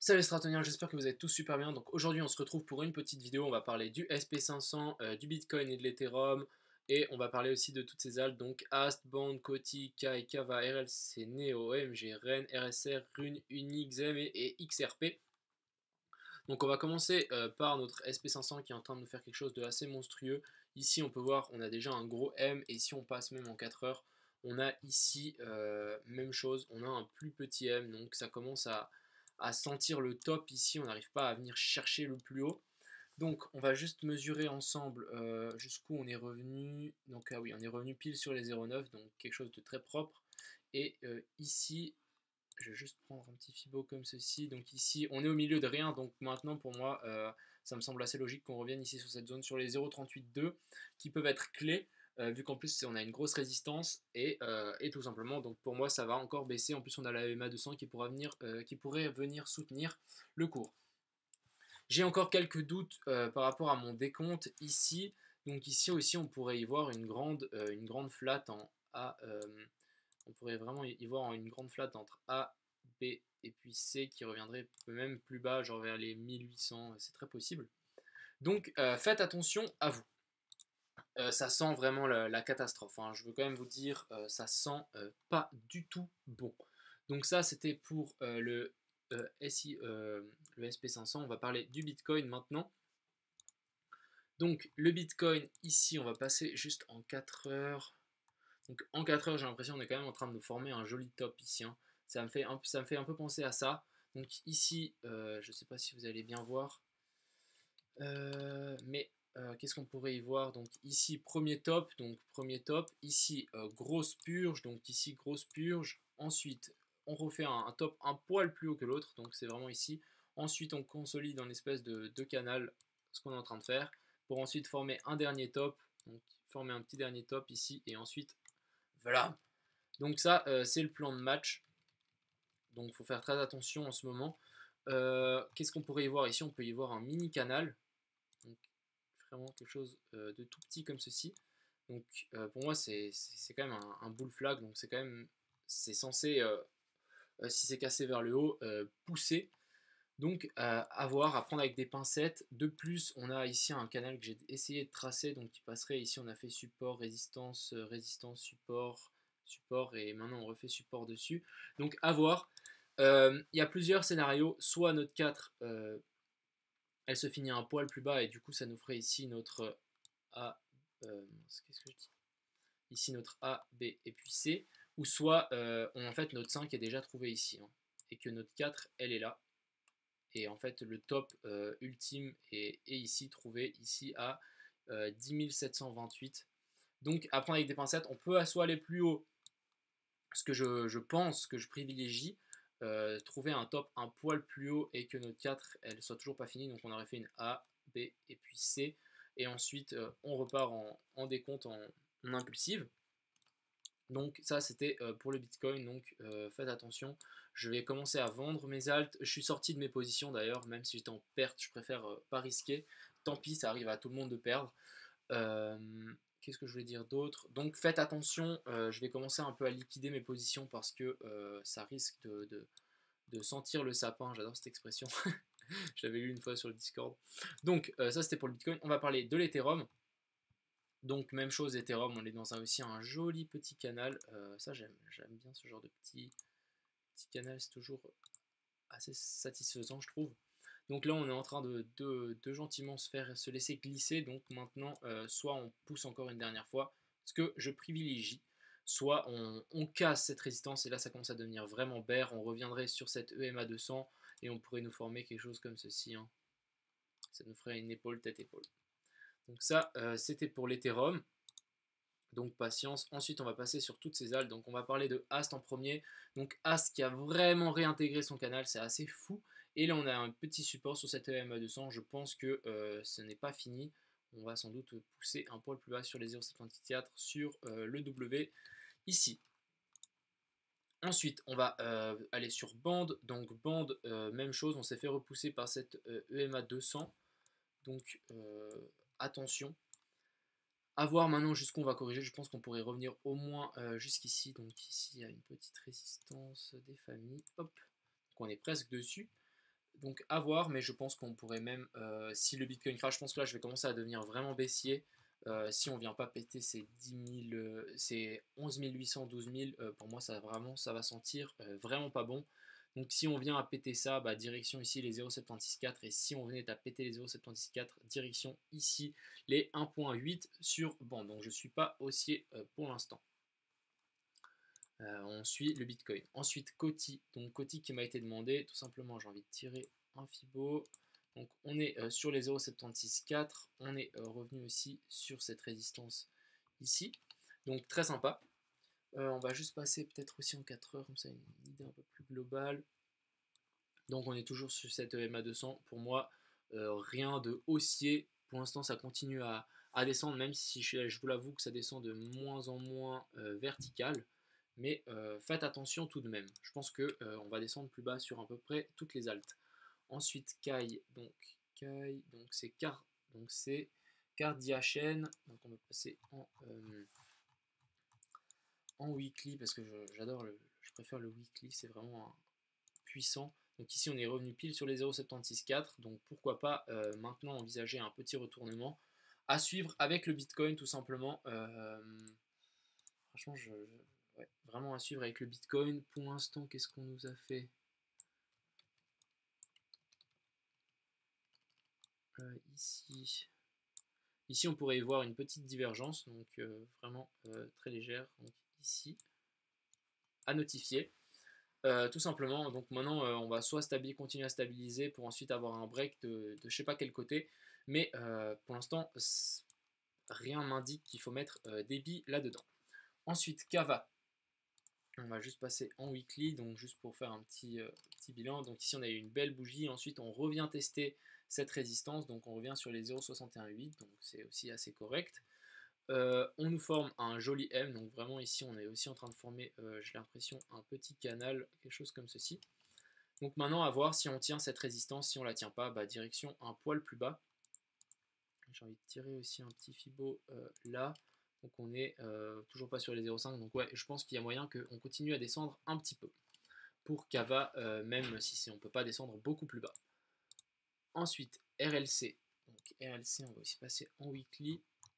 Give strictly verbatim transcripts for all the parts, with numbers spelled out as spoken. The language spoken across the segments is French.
Salut les stratoniens, j'espère que vous êtes tous super bien. Donc aujourd'hui on se retrouve pour une petite vidéo, on va parler du S P cinq cents, euh, du Bitcoin et de l'Ethereum. Et on va parler aussi de toutes ces altcoins, donc A S T, Band, Koti, Kai, Kava, R L C, Neo, M G, Ren, R S R, Rune, Uni, X M et, et X R P. Donc on va commencer euh, par notre S P cinq cents qui est en train de nous faire quelque chose de assez monstrueux. Ici on peut voir, on a déjà un gros M et si on passe même en quatre heures, on a ici, euh, même chose, on a un plus petit M. Donc ça commence à, à sentir le top ici, on n'arrive pas à venir chercher le plus haut. Donc on va juste mesurer ensemble euh, jusqu'où on est revenu. Donc ah oui, on est revenu pile sur les zéro virgule neuf, donc quelque chose de très propre. Et euh, ici, je vais juste prendre un petit fibo comme ceci. Donc ici, on est au milieu de rien. Donc maintenant, pour moi, euh, ça me semble assez logique qu'on revienne ici sur cette zone, sur les zéro virgule trente-huit deux, qui peuvent être clés, euh, vu qu'en plus, on a une grosse résistance. Et, euh, et tout simplement, donc pour moi, ça va encore baisser. En plus, on a la E M A deux cents qui, pourra venir, euh, qui pourrait venir soutenir le cours. J'ai encore quelques doutes euh, par rapport à mon décompte ici. Donc ici aussi, on pourrait y voir une grande, euh, une grande flat en A. Euh, on pourrait vraiment y voir une grande flat entre A, B et puis C qui reviendrait même plus bas, genre vers les mille huit cents, c'est très possible. Donc euh, faites attention à vous. Euh, ça sent vraiment la, la catastrophe, hein. Je veux quand même vous dire, euh, ça sent euh, pas du tout bon. Donc ça, c'était pour euh, le, euh, S I, euh, le S P cinq cents. On va parler du Bitcoin maintenant. Donc le Bitcoin, ici, on va passer juste en quatre heures. Donc en quatre heures, j'ai l'impression qu'on est quand même en train de nous former un joli top ici, hein. Ça me fait un, ça me fait un peu penser à ça. Donc ici, euh, je ne sais pas si vous allez bien voir, euh, mais euh, qu'est-ce qu'on pourrait y voir? Donc ici, premier top, donc premier top. Ici, euh, grosse purge, donc ici, grosse purge. Ensuite, on refait un, un top un poil plus haut que l'autre, donc c'est vraiment ici. Ensuite, on consolide en espèce de, de canal ce qu'on est en train de faire, pour ensuite former un dernier top. Donc former un petit dernier top ici, et ensuite voilà. Donc ça, euh, c'est le plan de match. Donc il faut faire très attention en ce moment. Euh, Qu'est-ce qu'on pourrait y voir ici? On peut y voir un mini canal. Donc vraiment quelque chose euh, de tout petit comme ceci. Donc euh, pour moi, c'est quand même un, un bull flag. Donc c'est quand même, c'est censé, euh, euh, si c'est cassé vers le haut, euh, pousser. Donc euh, à voir, à prendre avec des pincettes. De plus, on a ici un canal que j'ai essayé de tracer, donc qui passerait ici. On a fait support, résistance, euh, résistance, support, support, et maintenant on refait support dessus. Donc à voir. Euh, Il y a plusieurs scénarios. Soit notre quatre, euh, elle se finit un poil plus bas et du coup ça nous ferait ici notre A. Euh, Qu'est-ce que je dis? Ici notre A, B et puis C. Ou soit euh, on, en fait notre cinq est déjà trouvé ici, hein, et que notre quatre elle est là. Et en fait, le top euh, ultime est, est, ici, trouvé ici à euh, dix mille sept cent vingt-huit. Donc, à prendre avec des pincettes, on peut soit aller plus haut, ce que je, je pense, que je privilégie, euh, trouver un top un poil plus haut et que notre quatre, elle soit toujours pas finie. Donc, on aurait fait une A, B et puis C. Et ensuite, euh, on repart en, en décompte en, en impulsive. Donc ça c'était euh, pour le Bitcoin, donc euh, faites attention. Je vais commencer à vendre mes alts. Je suis sorti de mes positions d'ailleurs, même si j'étais en perte, je préfère euh, pas risquer. Tant pis, ça arrive à tout le monde de perdre. Euh, Qu'est-ce que je voulais dire d'autre? Donc faites attention, euh, je vais commencer un peu à liquider mes positions parce que euh, ça risque de, de, de sentir le sapin. J'adore cette expression. Je l'avais lu une fois sur le Discord. Donc euh, ça c'était pour le Bitcoin. On va parler de l'Ethereum. Donc même chose, Ethereum, on est dans un, aussi un joli petit canal. Euh, ça j'aime, j'aime bien ce genre de petit, petit canal, c'est toujours assez satisfaisant je trouve. Donc là on est en train de, de, de gentiment se faire se laisser glisser. Donc maintenant euh, soit on pousse encore une dernière fois, ce que je privilégie, soit on, on casse cette résistance et là ça commence à devenir vraiment bear. On reviendrait sur cette E M A deux cents et on pourrait nous former quelque chose comme ceci, hein. Ça nous ferait une épaule tête-épaule. Donc ça euh, c'était pour l'Ethereum. Donc patience. Ensuite, on va passer sur toutes ces altcoins. Donc on va parler de Ast en premier. Donc Ast qui a vraiment réintégré son canal, c'est assez fou. Et là, on a un petit support sur cette E M A deux cents. Je pense que euh, ce n'est pas fini. On va sans doute pousser un poil plus bas sur les zéro virgule soixante-quatre sur euh, le W ici. Ensuite, on va euh, aller sur Band. Donc Band, euh, même chose. On s'est fait repousser par cette euh, E M A deux cents. Donc euh, attention. A voir maintenant jusqu'où on va corriger. Je pense qu'on pourrait revenir au moins euh, jusqu'ici. Donc ici, il y a une petite résistance des familles. Hop. Donc on est presque dessus. Donc à voir, mais je pense qu'on pourrait même, euh, si le Bitcoin crash, je pense que là je vais commencer à devenir vraiment baissier. Euh, si on vient pas péter ces dix mille, euh, ces onze mille huit cents, douze mille, euh, pour moi ça vraiment ça va sentir euh, vraiment pas bon. Donc si on vient à péter ça, bah, direction ici les zéro virgule soixante-dix quatre, et si on venait à péter les zéro virgule soixante-dix quatre, direction ici les un virgule huit sur bande. Donc je suis pas haussier euh, pour l'instant. Euh, on suit le Bitcoin. Ensuite, Coty. Donc Coty qui m'a été demandé, tout simplement, j'ai envie de tirer un Fibo. Donc on est euh, sur les zéro virgule soixante-dix quatre. On est euh, revenu aussi sur cette résistance ici. Donc très sympa. Euh, on va juste passer peut-être aussi en quatre heures, comme ça une idée un peu plus globale. Donc on est toujours sur cette E M A deux cents. Pour moi, euh, rien de haussier. Pour l'instant, ça continue à, à descendre, même si je, je vous l'avoue que ça descend de moins en moins euh, vertical. Mais euh, faites attention tout de même. Je pense qu'on euh, va descendre plus bas sur à peu près toutes les altes. Ensuite, Kai, donc Kai, donc c'est Car, donc c'est Cardiachen. Donc on va passer en, euh, en weekly parce que j'adore le, je préfère le weekly, c'est vraiment un, puissant. Donc ici on est revenu pile sur les zéro virgule soixante-dix quatre, donc pourquoi pas euh, maintenant envisager un petit retournement à suivre avec le Bitcoin tout simplement. Euh, franchement, je, je, ouais, vraiment à suivre avec le Bitcoin. Pour l'instant, qu'est-ce qu'on nous a fait euh, ici Ici on pourrait y voir une petite divergence, donc euh, vraiment euh, très légère. Donc ici, à notifier. Euh, tout simplement, donc maintenant euh, on va soit stabiliser, continuer à stabiliser pour ensuite avoir un break de, de je sais pas quel côté, mais euh, pour l'instant rien m'indique qu'il faut mettre euh, des billes là-dedans. Ensuite, Kava, on va juste passer en weekly, donc juste pour faire un petit, euh, petit bilan. Donc ici on a eu une belle bougie, ensuite on revient tester cette résistance, donc on revient sur les zéro virgule soixante et un huit, donc c'est aussi assez correct. Euh, on nous forme un joli M, donc vraiment ici on est aussi en train de former, euh, j'ai l'impression, un petit canal, quelque chose comme ceci. Donc maintenant à voir si on tient cette résistance, si on la tient pas, bah, direction un poil plus bas. J'ai envie de tirer aussi un petit Fibo euh, là, donc on est euh, toujours pas sur les zéro virgule cinq, donc ouais je pense qu'il y a moyen qu'on continue à descendre un petit peu pour Kava, euh, même si on ne peut pas descendre beaucoup plus bas. Ensuite R L C, donc R L C on va aussi passer en weekly.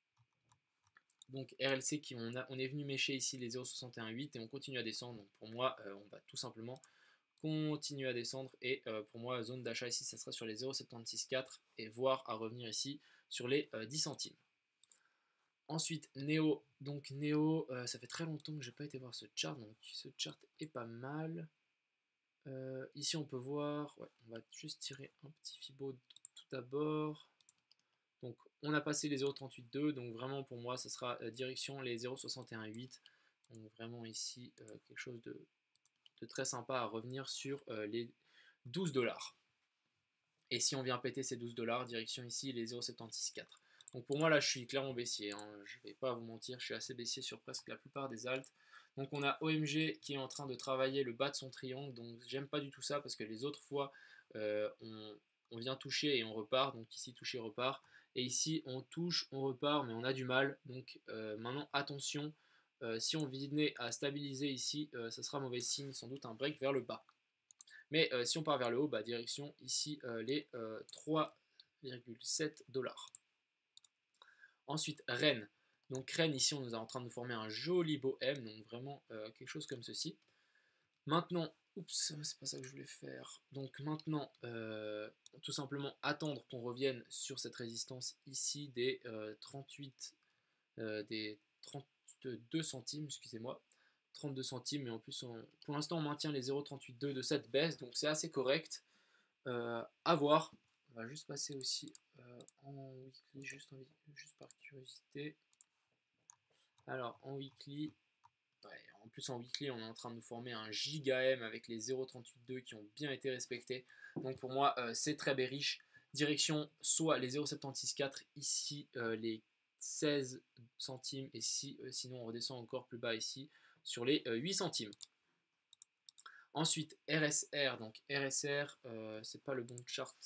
Donc R L C qui on, a, on est venu mécher ici les zéro virgule soixante et un huit et on continue à descendre. Donc pour moi euh, on va tout simplement continuer à descendre et euh, pour moi zone d'achat ici ça sera sur les zéro virgule soixante-six quatre et voire à revenir ici sur les euh, dix centimes. Ensuite Neo, donc Neo, euh, ça fait très longtemps que j'ai pas été voir ce chart, donc ce chart est pas mal. Euh, ici on peut voir, ouais, on va juste tirer un petit Fibo tout d'abord. Donc on a passé les zéro virgule trente-huit deux, donc vraiment pour moi ça sera euh, direction les zéro virgule soixante et un huit. Donc vraiment ici euh, quelque chose de, de très sympa à revenir sur euh, les douze dollars. Et si on vient péter ces douze dollars, direction ici les zéro virgule soixante-six quatre. Donc pour moi là je suis clairement baissier, hein. Je vais pas vous mentir, je suis assez baissier sur presque la plupart des alts. Donc on a O M G qui est en train de travailler le bas de son triangle, donc j'aime pas du tout ça parce que les autres fois euh, on, on vient toucher et on repart, donc ici toucher repart, et ici on touche, on repart mais on a du mal, donc euh, maintenant attention, euh, si on venait à stabiliser ici, euh, ça sera mauvais signe, sans doute un break vers le bas. Mais euh, si on part vers le haut, bah, direction ici euh, les euh, trois virgule sept dollars. Ensuite, Rennes. Donc Rennes, ici, on est en train de former un joli beau M, donc vraiment euh, quelque chose comme ceci. Maintenant, oups, c'est pas ça que je voulais faire. Donc maintenant, euh, tout simplement attendre qu'on revienne sur cette résistance ici des euh, trente-huit, euh, des trente-deux centimes, excusez-moi. trente-deux centimes, mais en plus, on, pour l'instant, on maintient les zéro virgule trente-huit deux de cette baisse, donc c'est assez correct. Euh, à voir. On va juste passer aussi euh, en weekly, juste, en, juste par curiosité. Alors, en weekly, ouais, en plus en weekly, on est en train de nous former un giga M avec les zéro virgule trente-huit deux qui ont bien été respectés. Donc pour moi, euh, c'est très bearish. Direction soit les zéro virgule soixante-six quatre, ici euh, les seize centimes, et si, euh, sinon on redescend encore plus bas ici sur les euh, huit centimes. Ensuite, R S R, donc R S R, euh, c'est pas le bon chart.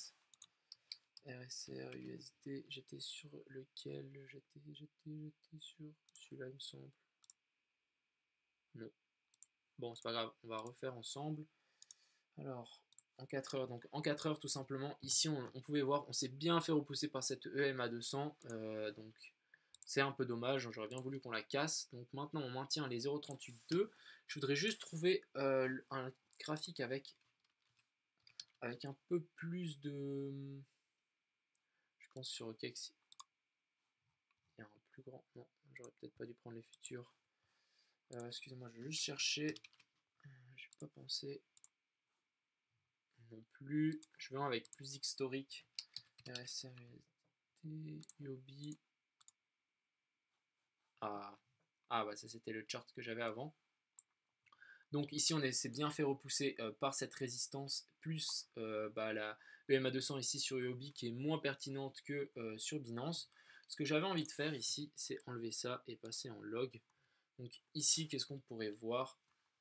R S R, U S D, j'étais sur lequel? J'étais j'étais sur celui-là, il me semble. Non. Bon, c'est pas grave, on va refaire ensemble. Alors, en quatre heures. Donc en quatre heures tout simplement, ici on, on pouvait voir, on s'est bien fait repousser par cette E M A deux cents. Euh, donc c'est un peu dommage, j'aurais bien voulu qu'on la casse. Donc maintenant on maintient les zéro virgule trente-huit deux. Je voudrais juste trouver euh, un graphique avec, avec un peu plus de... Je pense sur OKEx, il y a un plus grand... Non, j'aurais peut-être pas dû prendre les futurs. Euh, Excusez-moi, je vais juste chercher. J'ai pas pensé non plus. Je vais avec plus historique. R S R, U O B. Ah. ah, bah ça c'était le chart que j'avais avant. Donc ici on s'est bien fait repousser euh, par cette résistance plus euh, bah, la E M A deux cents ici sur U O B qui est moins pertinente que euh, sur Binance. Ce que j'avais envie de faire ici, c'est enlever ça et passer en log. Donc ici, qu'est-ce qu'on pourrait voir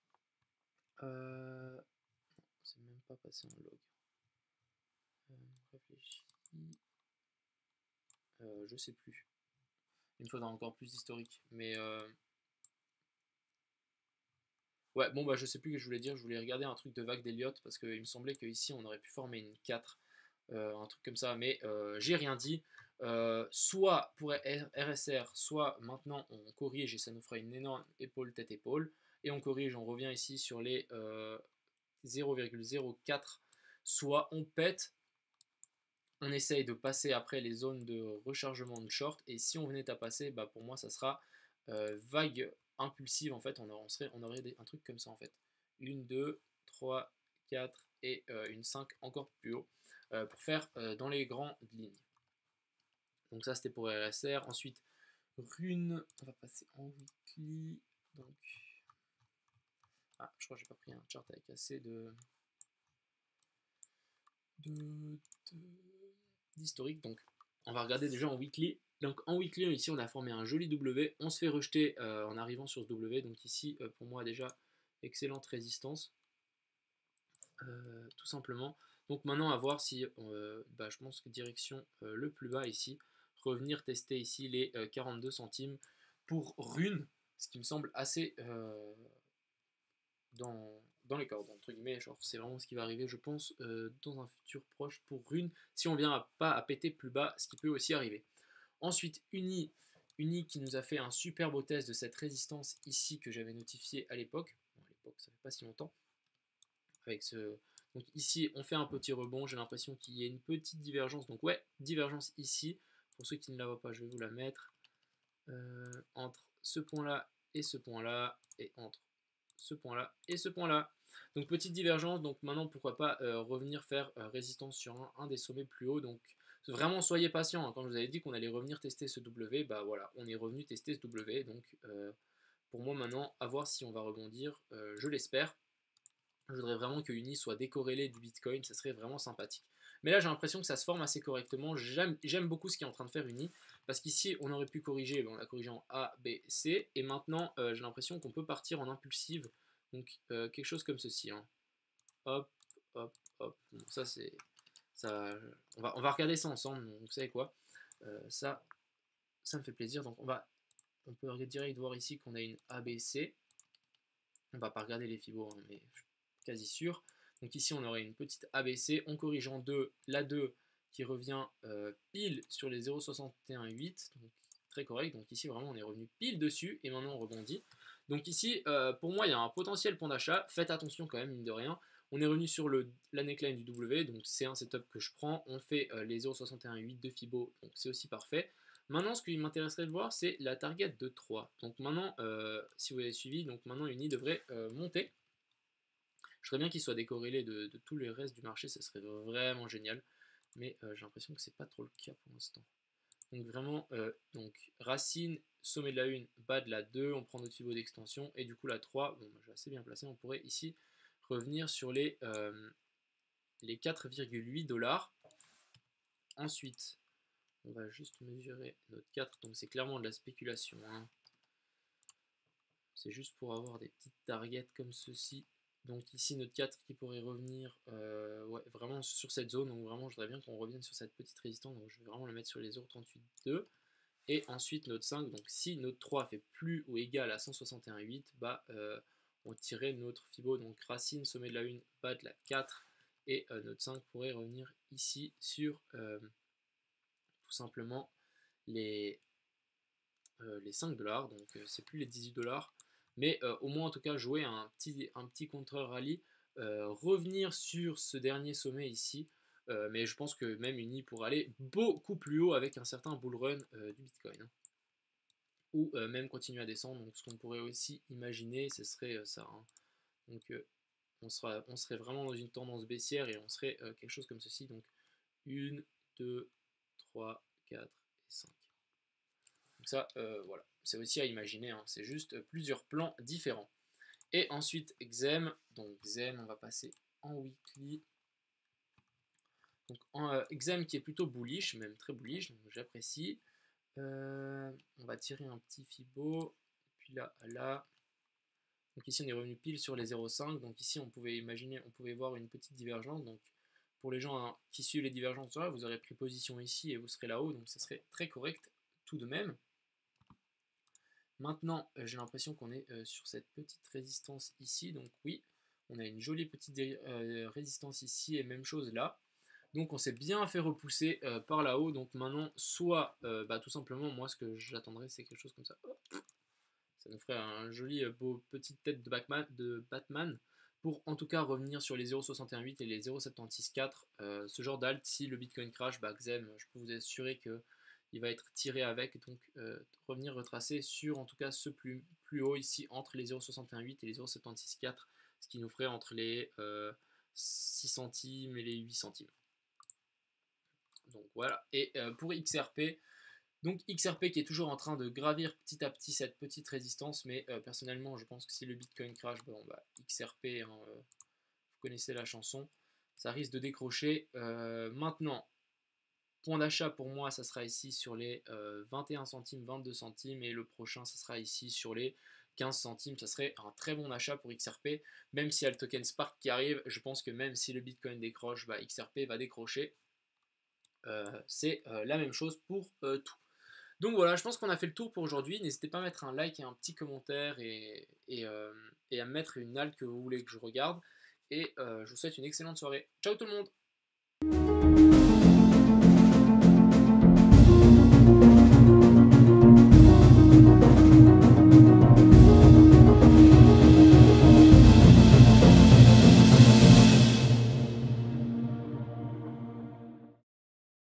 euh, c'est même pas passé en log. Euh, réfléchis. Euh, je sais plus. Il me faudra encore plus d'historique. Mais euh... ouais, bon bah je sais plus ce que je voulais dire. Je voulais regarder un truc de vague d'Elliott parce qu'il me semblait qu'ici on aurait pu former une quatre. Euh, un truc comme ça. Mais euh, j'ai rien dit. Euh, soit pour R S R, soit maintenant on corrige et ça nous fera une énorme épaule tête épaule. Et on corrige, on revient ici sur les euh, zéro virgule zéro quatre. Soit on pète. On essaye de passer après les zones de rechargement de short et si on venait à passer, bah pour moi ça sera euh, vague impulsive en fait, on, on, serait, on aurait des, un truc comme ça en fait. Une, deux, trois, quatre et euh, une cinq encore plus haut euh, pour faire euh, dans les grandes lignes. Donc ça c'était pour R S R. Ensuite Rune, on va passer en weekly. Donc ah je crois que j'ai pas pris un chart avec assez de d'historique. Donc on va regarder déjà en weekly. Donc en weekly ici on a formé un joli W, on se fait rejeter euh, en arrivant sur ce W, donc ici euh, pour moi déjà excellente résistance euh, tout simplement. Donc maintenant à voir si euh, bah, je pense que direction euh, le plus bas ici, revenir tester ici les euh, quarante-deux centimes pour Rune, ce qui me semble assez euh, dans, dans les cordes, entre guillemets, genre c'est vraiment ce qui va arriver, je pense, euh, dans un futur proche pour Rune, si on vient à, pas à péter plus bas, ce qui peut aussi arriver. Ensuite, Uni, Uni qui nous a fait un super beau test de cette résistance ici que j'avais notifié à l'époque, bon, à l'époque ça fait pas si longtemps, avec ce... Donc ici, on fait un petit rebond, j'ai l'impression qu'il y a une petite divergence, donc ouais, divergence ici, pour ceux qui ne la voient pas, je vais vous la mettre, euh, entre ce point-là et ce point-là, et entre ce point-là et ce point-là. Donc petite divergence, donc maintenant pourquoi pas euh, revenir faire euh, résistance sur un, un des sommets plus hauts. Donc vraiment soyez patient, hein. Quand je vous avais dit qu'on allait revenir tester ce W, bah voilà, on est revenu tester ce W. Donc euh, pour moi maintenant, à voir si on va rebondir, euh, je l'espère. Je voudrais vraiment que Uni soit décorrélé du Bitcoin, ça serait vraiment sympathique. Mais là j'ai l'impression que ça se forme assez correctement, j'aime beaucoup ce qui est en train de faire Uni, parce qu'ici on aurait pu corriger, on l'a corrigé en A, B, C, et maintenant euh, j'ai l'impression qu'on peut partir en impulsive, donc euh, quelque chose comme ceci. Hein. Hop, hop, hop, bon, ça c'est... ça, on, va, on va regarder ça ensemble, donc, vous savez quoi, euh, ça, ça me fait plaisir, donc on va, on peut direct voir ici qu'on a une A B C, on va pas regarder les fibos, hein, mais je quasi sûr. Donc ici on aurait une petite A B C, on corrige en deux, la deux qui revient euh, pile sur les zéro virgule soixante et un huit, donc très correct, donc ici vraiment on est revenu pile dessus, et maintenant on rebondit. Donc ici euh, pour moi il y a un potentiel point d'achat, faites attention quand même mine de rien, on est revenu sur le, la neckline du W, donc c'est un setup que je prends, on fait euh, les zéro virgule soixante et un huit de Fibo, donc c'est aussi parfait. Maintenant, ce qui m'intéresserait de voir, c'est la target de trois. Donc maintenant, euh, si vous avez suivi, donc maintenant Uni devrait euh, monter. Je voudrais bien qu'il soit décorrélé de, de tout le reste du marché, ça serait vraiment génial. Mais euh, j'ai l'impression que c'est pas trop le cas pour l'instant. Donc vraiment, euh, donc racine, sommet de la une, bas de la deux, on prend notre Fibo d'extension, et du coup la trois, bon, j'ai assez bien placé, on pourrait ici revenir sur les, euh, les quatre virgule huit dollars. Ensuite, on va juste mesurer notre quatre, donc c'est clairement de la spéculation. Hein. C'est juste pour avoir des petites targets comme ceci. Donc ici notre quatre qui pourrait revenir euh, ouais, vraiment sur cette zone. Donc vraiment je voudrais bien qu'on revienne sur cette petite résistance. Donc je vais vraiment le mettre sur les zéro virgule trente-huit deux. Et ensuite notre cinq. Donc si notre trois fait plus ou égal à cent soixante et un virgule huit, bah euh, on tirait notre Fibo. Donc racine, sommet de la une, bas de la quatre. et euh, notre cinq pourrait revenir ici sur euh, tout simplement les, euh, les cinq dollars, donc euh, c'est plus les dix-huit dollars, mais euh, au moins en tout cas jouer un petit, un petit contre-rallye, euh, revenir sur ce dernier sommet ici, euh, mais je pense que même Uni pourrait aller beaucoup plus haut avec un certain bull run euh, du Bitcoin, hein. Ou euh, même continuer à descendre, donc ce qu'on pourrait aussi imaginer, ce serait euh, ça, hein. Donc euh, on, sera, on serait vraiment dans une tendance baissière et on serait euh, quelque chose comme ceci, donc un, deux, trois, quatre et cinq. Donc ça, euh, voilà, c'est aussi à imaginer, hein. C'est juste euh, plusieurs plans différents. Et ensuite, X E M, donc X E M, on va passer en weekly. Donc en, euh, X E M qui est plutôt bullish, même très bullish, donc j'apprécie. Euh, on va tirer un petit Fibo, puis là, là. Donc ici, on est revenu pile sur les zéro virgule cinq. Donc ici, on pouvait imaginer, on pouvait voir une petite divergence. Donc pour les gens hein, qui suivent les divergences là, vous aurez pris position ici et vous serez là-haut. Donc ça serait très correct tout de même. Maintenant, euh, j'ai l'impression qu'on est euh, sur cette petite résistance ici. Donc oui, on a une jolie petite euh, résistance ici et même chose là. Donc on s'est bien fait repousser euh, par là-haut. Donc maintenant, soit euh, bah, tout simplement, moi ce que j'attendrais c'est quelque chose comme ça. Hop. Ça nous ferait un joli euh, beau petite tête de Batman, de Batman pour en tout cas revenir sur les zéro virgule soixante et un huit et les zéro virgule soixante-seize quatre. Euh, ce genre d'alt, si le Bitcoin crash, bah, X E M, je peux vous assurer que il va être tiré avec, donc euh, revenir retracer sur en tout cas ce plus, plus haut ici entre les zéro virgule soixante et un huit et les zéro virgule soixante-seize quatre, ce qui nous ferait entre les euh, six centimes et les huit centimes. Donc voilà, et euh, pour X R P, donc X R P qui est toujours en train de gravir petit à petit cette petite résistance, mais euh, personnellement je pense que si le Bitcoin crash, bon bah X R P, hein, euh, vous connaissez la chanson, ça risque de décrocher. Euh, maintenant, point d'achat pour moi, ça sera ici sur les euh, vingt et un centimes, vingt-deux centimes, et le prochain, ça sera ici sur les quinze centimes. Ça serait un très bon achat pour X R P, même s'il y a le token Spark qui arrive. Je pense que même si le Bitcoin décroche, bah, X R P va décrocher. Euh, c'est euh, la même chose pour euh, tout. Donc voilà, je pense qu'on a fait le tour pour aujourd'hui. N'hésitez pas à mettre un like et un petit commentaire et, et, euh, et à mettre une alt que vous voulez que je regarde. Et euh, je vous souhaite une excellente soirée. Ciao tout le monde!